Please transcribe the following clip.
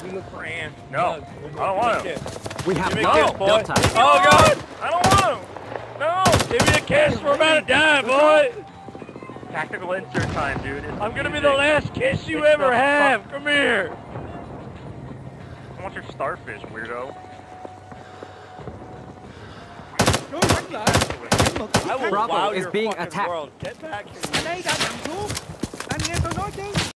Fran. No, I don't want him. We have Give me no a kiss, boy. Delta. Oh, God. I don't want him. No. Give me a kiss. We're about to die, boy. Tactical insert time, dude. It's I'm going to be music. the last kiss you It's ever the have. fuck- Come here. I want your starfish, weirdo. I will Bravo wow is your being fucking attacked. world. Get back here. Ở đây đã nằm xuống. Anh nghe tôi nói chứ.